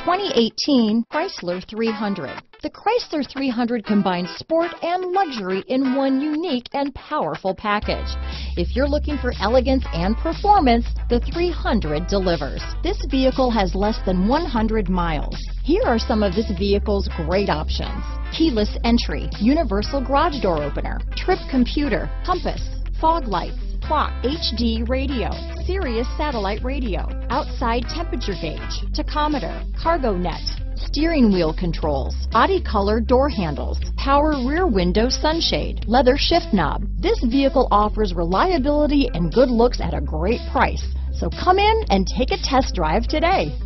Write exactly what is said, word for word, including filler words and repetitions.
twenty eighteen Chrysler three hundred. The Chrysler three hundred combines sport and luxury in one unique and powerful package. If you're looking for elegance and performance, the three hundred delivers. This vehicle has less than one hundred miles. Here are some of this vehicle's great options: keyless entry, universal garage door opener, trip computer, compass, fog lights, clock, H D radio, Sirius satellite radio, outside temperature gauge, tachometer, cargo net, steering wheel controls, body color door handles, power rear window sunshade, leather shift knob. This vehicle offers reliability and good looks at a great price. So come in and take a test drive today.